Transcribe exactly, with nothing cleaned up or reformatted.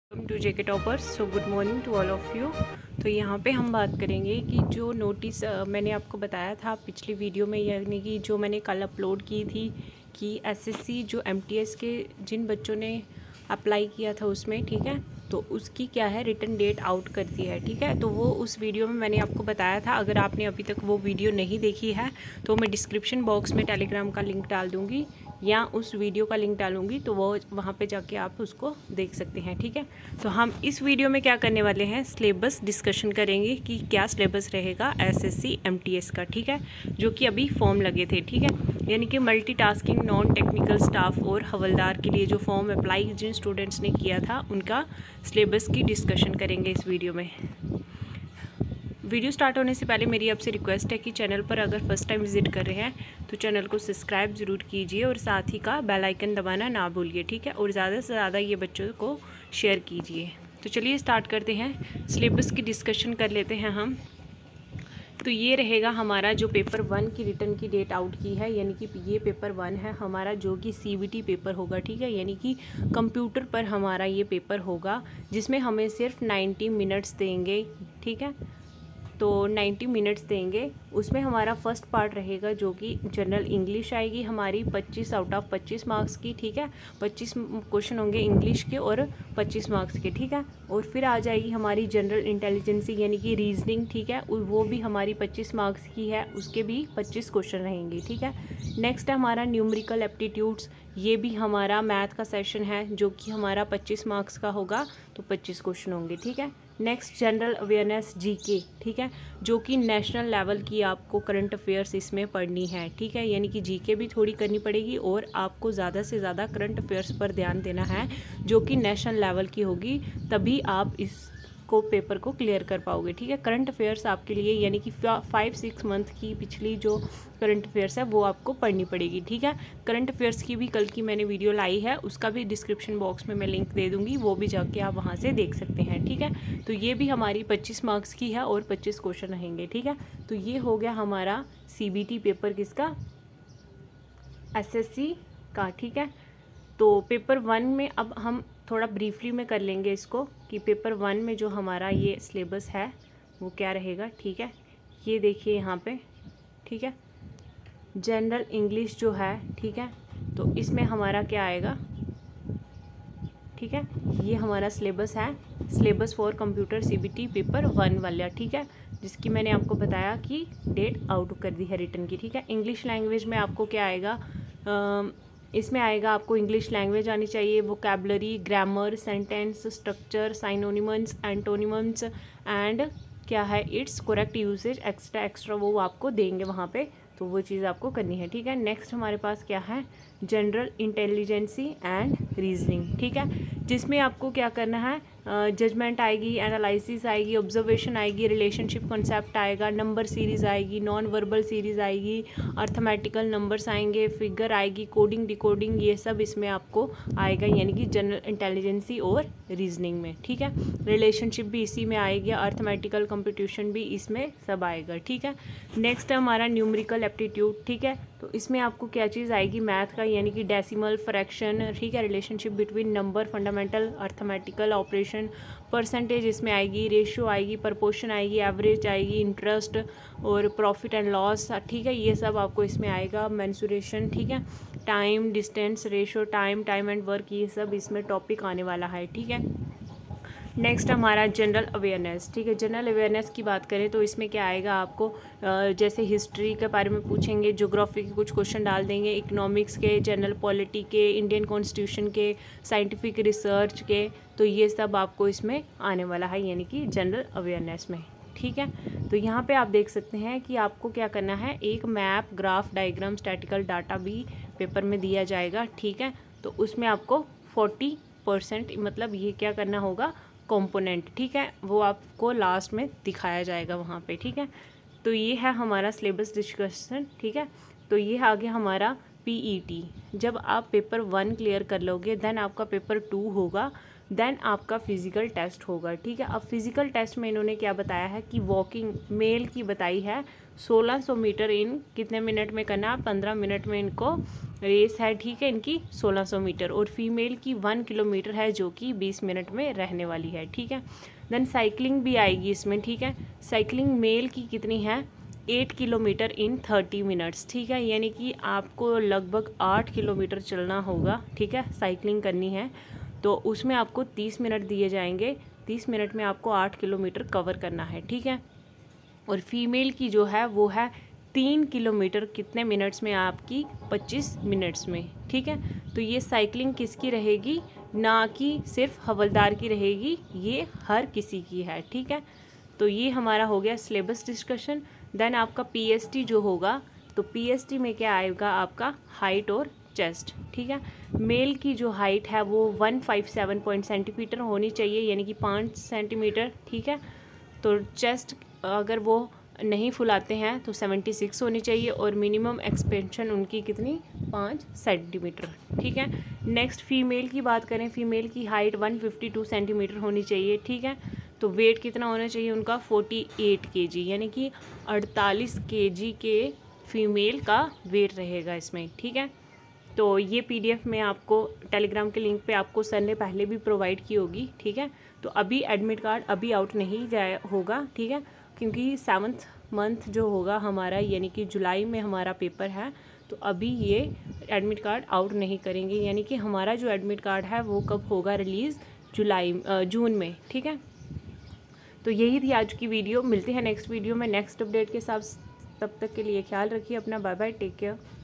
Welcome to JK toppers. So good morning to all of you. तो यहाँ पे हम बात करेंगे कि जो नोटिस मैंने आपको बताया था पिछली वीडियो में, यानी कि जो मैंने कल अपलोड की थी कि एसएससी जो एमटीएस के जिन बच्चों ने अप्लाई किया था उसमें, ठीक है, तो उसकी क्या है रिटर्न डेट आउट कर दी है, ठीक है। तो वो उस वीडियो में मैंने आपको बताया था। अगर आपने अभी तक वो वीडियो नहीं देखी है तो मैं डिस्क्रिप्शन बॉक्स में टेलीग्राम का लिंक डाल दूँगी या उस वीडियो का लिंक डालूंगी, तो वो वहाँ पे जाके आप उसको देख सकते हैं, ठीक है। तो हम इस वीडियो में क्या करने वाले हैं, सिलेबस डिस्कशन करेंगे कि क्या सिलेबस रहेगा एसएससी एमटीएस का, ठीक है, जो कि अभी फॉर्म लगे थे, ठीक है, यानी कि मल्टीटास्किंग नॉन टेक्निकल स्टाफ और हवलदार के लिए जो फॉर्म अप्लाई जिन स्टूडेंट्स ने किया था उनका सिलेबस की डिस्कशन करेंगे इस वीडियो में। वीडियो स्टार्ट होने से पहले मेरी आपसे रिक्वेस्ट है कि चैनल पर अगर फर्स्ट टाइम विजिट कर रहे हैं तो चैनल को सब्सक्राइब ज़रूर कीजिए और साथ ही का बेल आइकन दबाना ना भूलिए, ठीक है, और ज़्यादा से ज़्यादा ये बच्चों को शेयर कीजिए। तो चलिए स्टार्ट करते हैं, सिलेबस की डिस्कशन कर लेते हैं हम। तो ये रहेगा हमारा जो पेपर वन की रिटर्न की डेट आउट की है, यानी कि ये पेपर वन है हमारा जो कि सीबीटी पेपर होगा, ठीक है, यानी कि कंप्यूटर पर हमारा ये पेपर होगा जिसमें हमें सिर्फ नाइन्टी मिनट्स देंगे, ठीक है। तो नाइन्टी मिनट्स देंगे। उसमें हमारा फर्स्ट पार्ट रहेगा जो कि जनरल इंग्लिश आएगी हमारी पच्चीस आउट ऑफ पच्चीस मार्क्स की, ठीक है, पच्चीस क्वेश्चन होंगे इंग्लिश के और पच्चीस मार्क्स के, ठीक है। और फिर आ जाएगी हमारी जनरल इंटेलिजेंसी यानी कि रीजनिंग, ठीक है, वो भी हमारी पच्चीस मार्क्स की है, उसके भी पच्चीस क्वेश्चन रहेंगे, ठीक है। नेक्स्ट है हमारा न्यूमेरिकल एप्टीट्यूड्स, ये भी हमारा मैथ का सेशन है जो कि हमारा पच्चीस मार्क्स का होगा, तो पच्चीस क्वेश्चन होंगे, ठीक है। नेक्स्ट जनरल अवेयरनेस जीके, ठीक है, जो कि नेशनल लेवल की आपको करंट अफेयर्स इसमें पढ़नी है, ठीक है, यानी कि जीके भी थोड़ी करनी पड़ेगी और आपको ज़्यादा से ज़्यादा करंट अफेयर्स पर ध्यान देना है जो कि नेशनल लेवल की होगी, तभी आप इस को पेपर को क्लियर कर पाओगे, ठीक है। करंट अफेयर्स आपके लिए यानी कि फाइव सिक्स मंथ की पिछली जो करंट अफेयर्स है वो आपको पढ़नी पड़ेगी, ठीक है। करंट अफेयर्स की भी कल की मैंने वीडियो लाई है, उसका भी डिस्क्रिप्शन बॉक्स में मैं लिंक दे दूँगी, वो भी जाके आप वहाँ से देख सकते हैं, ठीक है। तो ये भी हमारी पच्चीस मार्क्स की है और पच्चीस क्वेश्चन रहेंगे, ठीक है। तो ये हो गया हमारा सीबीटी पेपर किसका, एसएससी का, ठीक है। तो पेपर वन में अब हम थोड़ा ब्रीफली में कर लेंगे इसको कि पेपर वन में जो हमारा ये सिलेबस है वो क्या रहेगा, ठीक है। ये देखिए यहाँ पे, ठीक है, जनरल इंग्लिश जो है, ठीक है, तो इसमें हमारा क्या आएगा, ठीक है, ये हमारा सिलेबस है, syllabus for computer CBT paper one वाला, ठीक है, जिसकी मैंने आपको बताया कि डेट आउट कर दी है रिटर्न की, ठीक है। इंग्लिश लैंग्वेज में आपको क्या आएगा, आ, इसमें आएगा आपको इंग्लिश लैंग्वेज आनी चाहिए, vocabulary, grammar, sentence structure, synonymous, antonymous and क्या है its correct usage, extra extra वो आपको देंगे वहाँ पे, तो वो चीज़ आपको करनी है, ठीक है। नेक्स्ट हमारे पास क्या है, जनरल इंटेलिजेंसी एंड रीजनिंग, ठीक है, जिसमें आपको क्या करना है, जजमेंट आएगी, एनालिसिस आएगी, ऑब्जर्वेशन आएगी, रिलेशनशिप कॉन्सेप्ट आएगा, नंबर सीरीज़ आएगी, नॉन वर्बल सीरीज़ आएगी, अर्थमेटिकल नंबर्स आएंगे, फिगर आएगी, कोडिंग डिकोडिंग, ये सब इसमें आपको आएगा, यानी कि जनरल इंटेलिजेंसी और रीजनिंग में, ठीक है। रिलेशनशिप भी इसी में आएगी, अर्थमेटिकल कंप्यूटेशन भी इसमें सब आएगा, ठीक है। नेक्स्ट है हमारा न्यूमेरिकल एप्टीट्यूड, ठीक है, तो इसमें आपको क्या चीज़ आएगी, मैथ का, यानी कि डेसिमल, फ्रैक्शन, ठीक है, relationship between number, fundamental arithmetical operation, percentage इसमें आएगी, रेशियो आएगी, प्रपोर्शन आएगी, एवरेज आएगी, इंटरेस्ट और प्रॉफिट एंड लॉस, ठीक है, ये सब आपको इसमें आएगा, मेंसुरेशन, ठीक है, time, distance, ratio, time, time and work, ये सब इसमें टॉपिक आने वाला है, ठीक है। नेक्स्ट हमारा जनरल अवेयरनेस, ठीक है, जनरल अवेयरनेस की बात करें तो इसमें क्या आएगा आपको, जैसे हिस्ट्री के बारे में पूछेंगे, ज्योग्राफी के कुछ क्वेश्चन डाल देंगे, इकोनॉमिक्स के, जनरल पॉलिटी के, इंडियन कॉन्स्टिट्यूशन के, साइंटिफिक रिसर्च के, तो ये सब आपको इसमें आने वाला है, यानी कि जनरल अवेयरनेस में, ठीक है। तो यहाँ पे आप देख सकते हैं कि आपको क्या करना है, एक map, graph, diagram, statical data भी पेपर में दिया जाएगा, ठीक है। तो उसमें आपको फोर्टी परसेंट मतलब ये क्या करना होगा, कंपोनेंट, ठीक है, वो आपको लास्ट में दिखाया जाएगा वहाँ पे, ठीक है। तो ये है हमारा सिलेबस डिस्कशन, ठीक है। तो ये आ गया हमारा पीईटी। जब आप पेपर वन क्लियर कर लोगे देन आपका पेपर टू होगा, देन आपका फ़िज़िकल टेस्ट होगा, ठीक है। अब फिज़िकल टेस्ट में इन्होंने क्या बताया है कि वॉकिंग मेल की बताई है सोलह सौ मीटर इन कितने मिनट में करना है, पंद्रह मिनट में इनको रेस है, ठीक है, इनकी सोलह सौ मीटर। और फीमेल की वन किलोमीटर है जो कि बीस मिनट में रहने वाली है, ठीक है। देन साइकिलिंग भी आएगी इसमें, ठीक है। साइकिलिंग मेल की कितनी है, eight kilometre in thirty minutes, ठीक है, यानी कि आपको लगभग आठ किलोमीटर चलना होगा, ठीक है, साइकिलिंग करनी है तो उसमें आपको तीस मिनट दिए जाएंगे, तीस मिनट में आपको आठ किलोमीटर कवर करना है, ठीक है। और फीमेल की जो है वो है तीन किलोमीटर कितने मिनट्स में, आपकी पच्चीस मिनट्स में, ठीक है। तो ये साइकिलिंग किसकी रहेगी, ना कि सिर्फ हवलदार की रहेगी, ये हर किसी की है, ठीक है। तो ये हमारा हो गया सिलेबस डिस्कशन। देन आपका पीएसटी जो होगा, तो पीएसटी में क्या आएगा आपका हाइट और चेस्ट, ठीक है। मेल की जो हाइट है वो one five seven point centimetre होनी चाहिए, यानी कि पाँच सेंटीमीटर, ठीक है। तो चेस्ट अगर वो नहीं फुलाते हैं तो सेवेंटी सिक्स होनी चाहिए और मिनिमम एक्सपेंशन उनकी कितनी, पाँच सेंटीमीटर, ठीक है। नेक्स्ट फीमेल की बात करें, फीमेल की height one fifty two centimetre होनी चाहिए, ठीक है। तो वेट कितना होना चाहिए उनका, फोर्टी एट केजी, यानी कि अड़तालीस केजी के फीमेल का वेट रहेगा इसमें, ठीक है। तो ये पीडीएफ में आपको टेलीग्राम के लिंक पे आपको सर ने पहले भी प्रोवाइड की होगी, ठीक है। तो अभी एडमिट कार्ड अभी आउट नहीं जाए होगा, ठीक है, क्योंकि सेवन्थ मंथ जो होगा हमारा, यानी कि जुलाई में हमारा पेपर है, तो अभी ये एडमिट कार्ड आउट नहीं करेंगे, यानी कि हमारा जो एडमिट कार्ड है वो कब होगा रिलीज़, जुलाई जून में, ठीक है। तो यही थी आज की वीडियो, मिलते हैं नेक्स्ट वीडियो में नेक्स्ट अपडेट के साथ, तब तक के लिए ख्याल रखिए अपना, बाय बाय, टेक केयर।